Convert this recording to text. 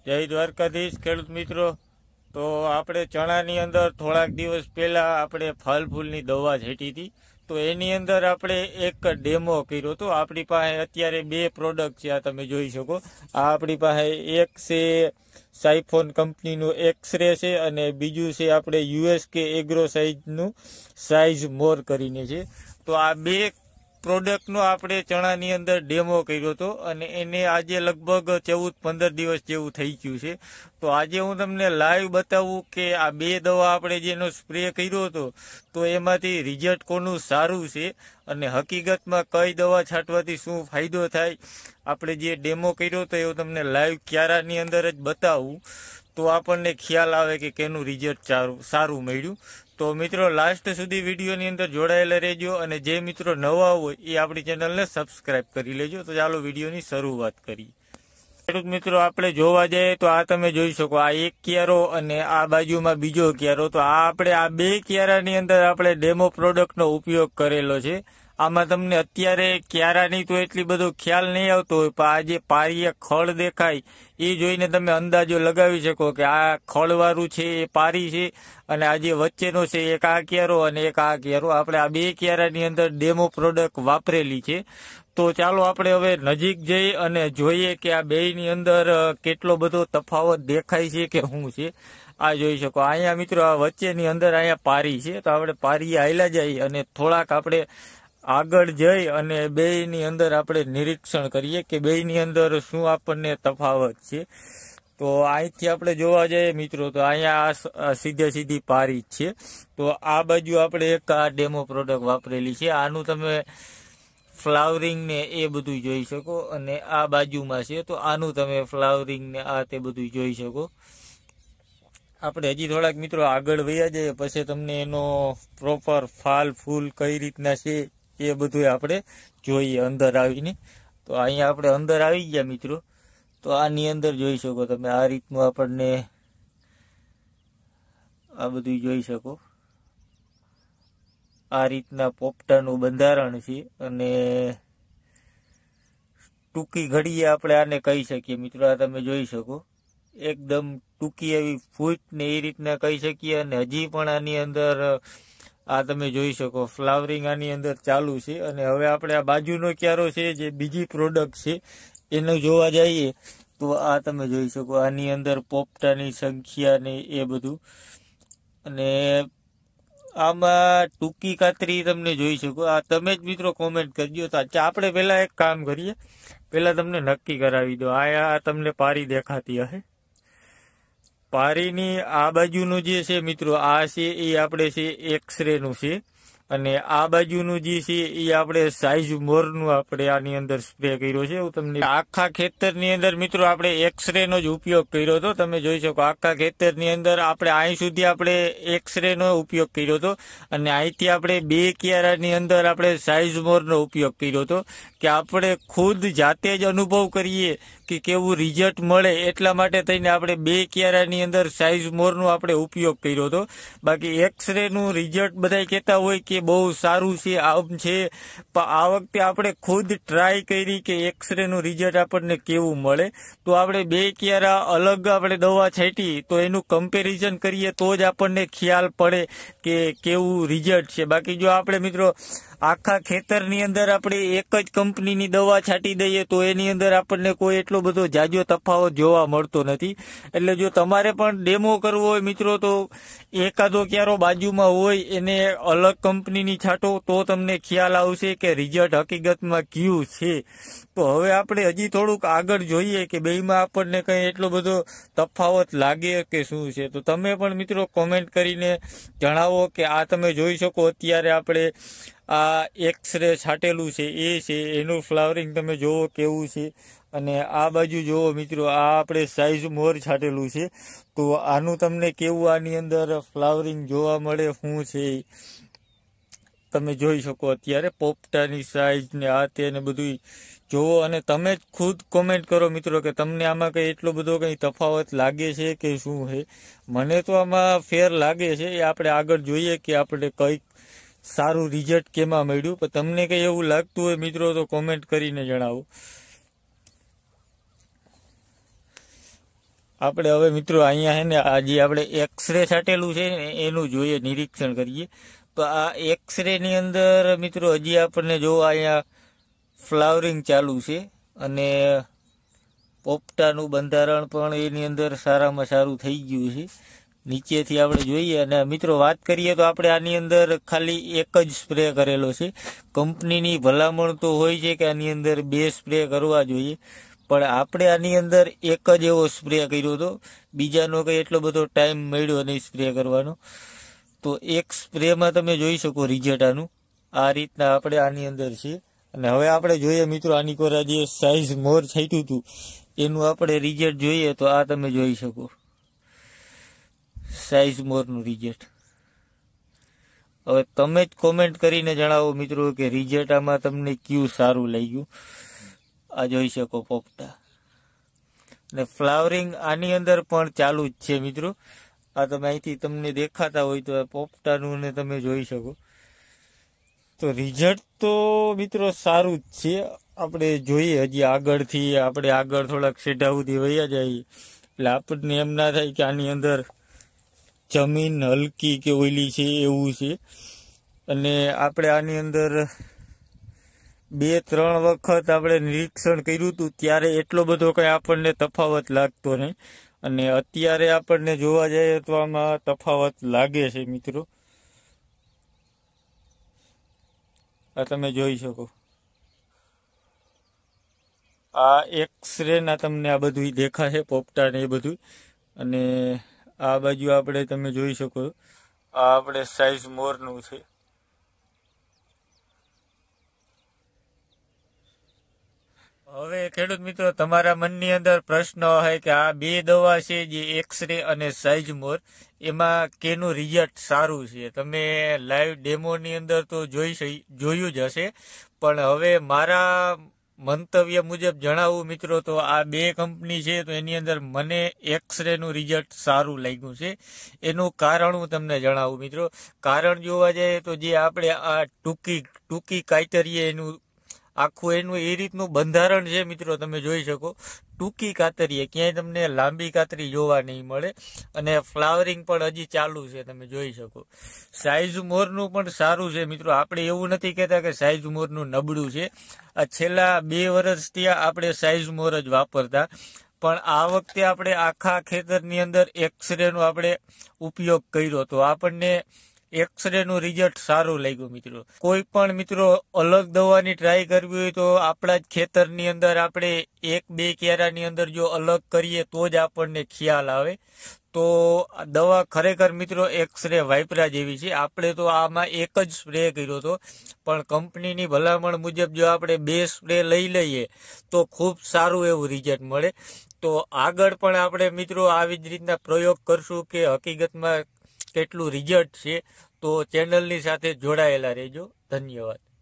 જય દ્વારકાધીશ ખેડૂત મિત્રો। તો આપણે ચણાની અંદર થોડાક દિવસ પહેલા આપણે ફળ ફૂલની દવા છાંટી હતી, તો એની અંદર આપણે એક ડેમો કર્યો હતો। આપણી પાસે અત્યારે બે પ્રોડક્ટ છે, આ તમે જોઈ શકો। આ આપણી પાસે એક છે સાઇફોન કંપનીનું એક્સરે છે અને બીજું છે આપણે યુએસકે એગ્રો સાઇઝનું સાઇઝ મોર કરીને છે। તો આ બે પ્રોડક્ટનો આપણે ચણાની અંદર ડેમો કર્યો હતો અને એને આજે લગભગ 14-15 દિવસ જેવું થઈ ગયું છે। તો આજે હું તમને લાઈવ બતાવું કે આ બે દવા આપણે જેનો સ્પ્રે કર્યો હતો તો એમાંથી રિઝલ્ટ કોનું સારું છે અને હકીકતમાં કઈ દવા છાંટવાથી શું ફાયદો થાય। આપણે જે ડેમો કર્યો હતો એવું તમને લાઈવ ક્યારાની અંદર જ બતાવું તો આપણને ખ્યાલ આવે કે કેનું રિઝલ્ટ સારું મળ્યું। તો મિત્રો લાસ્ટ સુધી વિડીયોની અંદર જોડાયેલા રહેજો અને જે મિત્રો નવા હોય એ આપણી ચેનલને સબસ્ક્રાઇબ કરી લેજો। તો ચાલો વિડીયોની શરૂઆત કરીએ। ખેડૂત મિત્રો આપણે જોવા જઈએ તો આ તમે જોઈ શકો, આ એક ક્યારો અને આ બાજુમાં બીજો ક્યારો। તો આ આપણે આ બે ક્યારાની અંદર આપણે ડેમો પ્રોડક્ટનો ઉપયોગ કરેલો છે। આમાં તમને અત્યારે ક્યારાની તો એટલી બધો ખ્યાલ નહીં આવતો હોય, પણ આ જે પારીએ ખળ દેખાય એ જોઈને તમે અંદાજો લગાવી શકો કે આ ખળવાળું છે એ પારી છે અને આ જે વચ્ચેનો છે એક આ ક્યારો અને એક આ ક્યારો। આપણે આ બે ક્યારાની અંદર ડેમો પ્રોડક્ટ વાપરેલી છે। તો ચાલો આપણે હવે નજીક જઈ અને જોઈએ કે આ બેયની અંદર કેટલો બધો તફાવત દેખાય છે કે શું છે। આ જોઈ શકો અહીંયા મિત્રો, આ વચ્ચેની અંદર અહીંયા પારી છે। તો આપણે પારીએ હાલ્યા જઈએ અને થોડાક આપણે આગળ જઈ અને બેયની અંદર આપણે નિરીક્ષણ કરીએ કે બેયની અંદર શું આપણને તફાવત છે। તો અહીંથી આપણે જોવા જઈએ મિત્રો તો અહીંયા સીધી પારી જ છે। તો આ બાજુ આપણે એક આ ડેમો પ્રોડક્ટ વાપરેલી છે, આનું તમે ફ્લાવરિંગ ને એ બધું જોઈ શકો અને આ બાજુમાં છે તો આનું તમે ફ્લાવરિંગ ને આ તે બધું જોઈ શકો। આપણે હજી થોડાક મિત્રો આગળ વયા જઈએ પછી તમને એનો પ્રોપર ફાલ ફૂલ કઈ રીતના છે એ બધું આપણે જોઈએ અંદર આવીને। તો અહીંયા આપણે અંદર આવી ગયા મિત્રો, તો આની અંદર જોઈ શકો તમે આ રીતનું આપણને આ બધું જોઈ શકો। આ રીતના પોપટાનું બંધારણ છે અને ટૂંકી ઘડીએ આપણે આને કહી શકીએ મિત્રો। આ તમે જોઈ શકો એકદમ ટૂંકી એવી ફૂટ ને એ રીતના કહી શકીએ। અને હજી પણ આની અંદર આ તમે જોઈ શકો ફ્લાવરિંગ આની અંદર ચાલુ છે। અને હવે આપણે આ બાજુનો ક્યારો છે જે બીજી પ્રોડક્ટ છે એનું જોવા જઈએ તો આ તમે જોઈ શકો આની અંદર પોપટાની સંખ્યા ને એ બધું, અને આમાં ટૂંકી કાતરી તમને જોઈ શકો। આ તમે જ મિત્રો કોમેન્ટ કરજો। તો આપણે પહેલા એક કામ કરીએ, પહેલા તમને નક્કી કરાવી દો। આ તમને પારી દેખાતી હશે, પારીની આ બાજુનું જે છે મિત્રો આ છે એ આપણે છે એક્સરે નું છે અને આ બાજુનું જે છે એ આપણે સાઇઝ મોરનું આપણે આની અંદર સ્પ્રે કર્યો છે। હું તમને આખા ખેતરની અંદર મિત્રો આપણે એક્સરે નો જ ઉપયોગ કર્યો હતો। તમે જોઈ શકો આખા ખેતરની અંદર આપણે અહીં સુધી આપણે એક્સરે નો ઉપયોગ કર્યો હતો અને અહીંથી આપણે બે ક્યારાની અંદર આપણે સાઇઝ મોરનો ઉપયોગ કર્યો હતો કે આપણે ખુદ જાતે જ અનુભવ કરીએ કે કેવું રિઝલ્ટ મળે, એટલા માટે થઈને આપણે બે ક્યારાની અંદર સાઇઝ મોરનો આપણે ઉપયોગ કર્યો હતો। બાકી એક્સરે નું રિઝલ્ટ બધા કહેતા હોય કે બહુ સારું છે આમ છે, પણ આ વખતે આપણે ખુદ ટ્રાય કરી કે એક્સરે નું રિઝલ્ટ આપણને કેવું મળે। તો આપણે બે ક્યારા અલગ આપણે દવા છાંટી તો એનું કમ્પેરિઝન કરીએ તો જ આપણને ખ્યાલ પડે કે કેવું રિઝલ્ટ છે। બાકી જો આપણે મિત્રો આખા ખેતરની અંદર આપણે એક જ કંપનીની દવા છાંટી દઈએ તો એની અંદર આપણને કોઈ એટલો બધો જાજો તફાવત જોવા મળતો નથી। એટલે જો તમારે પણ ડેમો કરવો હોય મિત્રો તો એકાદો ક્યારો બાજુમાં હોય એને અલગ કંપનીની છાંટો તો તમને ખ્યાલ આવશે કે રિઝલ્ટ હકીકતમાં કયું છે। તો હવે આપણે હજી થોડુંક આગળ જોઈએ કે બેયમાં આપણને કંઈ એટલો બધો તફાવત લાગે કે શું છે। તો તમે પણ મિત્રો કોમેન્ટ કરીને જણાવો કે આ તમે જોઈ શકો અત્યારે આપણે આ એક્સરે છાંટેલું છે એ છે, એનું ફ્લાવરિંગ તમે જોવો કેવું છે। અને આ બાજુ જોવો મિત્રો આ આપણે સાઇઝ મોર છાંટેલું છે, તો આનું તમને કેવું આની અંદર ફ્લાવરિંગ જોવા મળે શું છે તમે જોઈ શકો। અત્યારે પોપટાની સાઇઝ ને આ તે ને બધું જોવો અને તમે જ ખુદ કોમેન્ટ કરો મિત્રો કે તમને આમાં કંઈ એટલો બધો કંઈ તફાવત લાગે છે કે શું છે। મને તો આમાં ફેર લાગે છે, એ આપણે આગળ જોઈએ કે આપણે કંઈક સારું રિઝલ્ટ કેમાં મળ્યું, પણ તમને કંઈ એવું લાગતું હોય મિત્રો તો કોમેન્ટ કરીને જણાવો। આપણે હવે મિત્રો અહીંયા છે ને આ જે આપણે એક્સરે છાંટેલું છે ને એનું જોઈએ, નિરીક્ષણ કરીએ. તો આ એક્સરે ની અંદર મિત્રો હજી આપણને જો અહીંયા ફ્લાવરિંગ ચાલુ છે અને પોપટાનું બંધારણ પણ એની અંદર સારામાં સારું થઈ ગયું છે. નીચેથી આપણે જોઈએ અને મિત્રો વાત કરીએ તો આપણે આની અંદર ખાલી એક જ સ્પ્રે કરેલો છે. કંપનીની ભલામણ તો હોય છે કે આની અંદર 2 સ્પ્રે કરવા જોઈએ, પણ આપણે આની અંદર એક જ એવો સ્પ્રે કર્યો હતો. બીજાનો કંઈ એટલો બધો ટાઈમ મળ્યો નહીં સ્પ્રે કરવાનો. તો એક સ્પ્રેમાં તમે જોઈ શકો રિઝલ્ટ આનું આ રીતના આપણે આની અંદર છે. અને હવે આપણે જોઈએ મિત્રો આની કોરા જે સાઇઝ મોર છાંટ્યું હતું એનું આપણે રિઝલ્ટ જોઈએ. તો આ તમે જોઈ શકો સાઇઝ મોરનું રિઝલ્ટ. હવે તમે જ કોમેન્ટ કરીને જણાવો મિત્રો કે રિઝલ્ટ આમાં તમને કયું સારું લાગ્યું. આ જોઈ શકો પોપટા અને ફ્લાવરિંગ આની અંદર પણ ચાલુ જ છે મિત્રો. આ તમે અહીંથી તમને દેખાતા હોય તો આ પોપટાનું ને તમે જોઈ શકો. તો રિઝલ્ટ તો મિત્રો સારું જ છે. આપણે જોઈએ હજી આગળથી આપણે આગળ થોડાક સેઢા સુધી વયા જઈએ એટલે આપણને એમ ના થાય કે આની અંદર જમીન હલકી કે ઓઈલી છે એવું છે. અને આપણે આની અંદર 2-3 વખત આપણે નિરીક્ષણ કર્યું હતું ત્યારે એટલો બધો કંઈ આપણને તફાવત લાગતો નહીં. અને અત્યારે આપણને જોવા જઈએ તો આમાં તફાવત લાગે છે મિત્રો. આ તમે જોઈ શકો આ એક્સરે ના તમને આ બધું દેખાશે પોપટા ને એ બધું. અને આ બાજુ આપણે તમે જોઈ શકો આ આપણે સાઇઝ મોરનું છે. હવે ખેડૂત મિત્રો તમારા મનની અંદર પ્રશ્ન હોય કે આ 2 દવા છે જે એક્સરે અને સાઇઝ મોર એમાં કેનું રિઝલ્ટ સારું છે. તમે લાઈવ ડેમોની અંદર તો જોયું જ હશે, પણ હવે મારા મંતવ્ય મુજબ જણાવું મિત્રો તો આ 2 કંપની છે તો એની અંદર મને એક્સરેનું રિઝલ્ટ સારું લાગ્યું છે. એનું કારણ હું તમને જણાવું મિત્રો. કારણ જોવા જઈએ તો જે આપણે આ ટૂંકી કાતરીએ એનું આખું એનું એ રીતનું બંધારણ છે મિત્રો. તમે જોઈ શકો ટૂંકી કાતરીએ ક્યાંય તમને લાંબી કાતરી જોવા નહીં મળે. અને ફ્લાવરિંગ પણ હજી ચાલુ છે તમે જોઈ શકો. સાઇઝ મોરનું પણ સારું છે મિત્રો. આપણે એવું નથી કહેતા કે સાઇઝ મોરનું નબળું છે. આ છેલ્લા 2 વર્ષથી આપણે સાઇઝ મોર જ વાપરતા, પણ આ વખતે આપણે આખા ખેતરની અંદર એક્સરેનો આપણે ઉપયોગ કર્યો તો આપણને એક્સરેનું રિઝલ્ટ સારું લાગ્યું મિત્રો. કોઈ પણ મિત્રો અલગ દવાની ટ્રાય કરવી હોય તો આપણા જ ખેતરની અંદર આપણે 1-2 ક્યારાની અંદર જો અલગ કરીએ તો જ આપણને ખ્યાલ આવે. તો દવા ખરેખર મિત્રો એક્સરે વાપરા જેવી છે. આપણે તો આમાં એક જ સ્પ્રે કર્યો હતો, પણ કંપનીની ભલામણ મુજબ જો આપણે 2 સ્પ્રે લઈ લઈએ તો ખૂબ સારું એવું રિઝલ્ટ મળે. તો આગળ પણ આપણે મિત્રો આવી જ રીતના પ્રયોગ કરશું કે હકીકતમાં કેટલું રિઝલ્ટ છે. તો ચેનલની સાથે જોડાયેલા રહેજો. ધન્યવાદ.